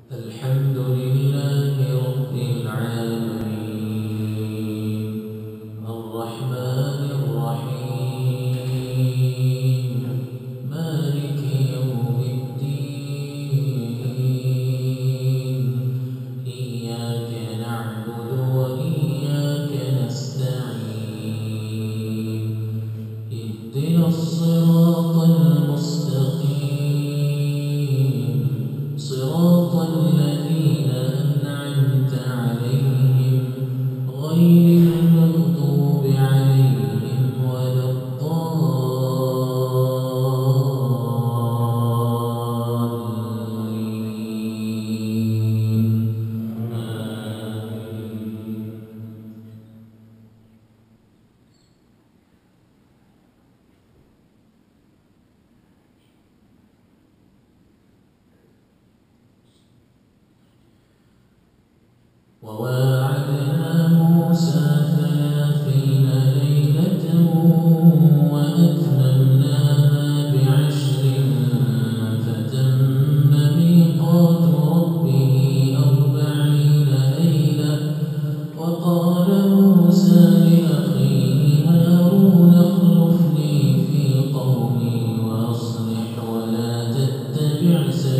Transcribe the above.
الحمد لله رب العالمين الرحمن الرحيم مالك يوم الدين إياك نعبد وإياك نستعين اهدنا الصراط المستقيم صراط الذين أنعمت عليهم غير المغضوب عليهم ولا الضالين آمين. وواعدنا موسى 30 ليلة وأتممناها ب10 فتم ميقات ربه 40 ليلة وقال موسى لأخيه هارون اخلفني في قومي وأصلح ولا تتبع سبيل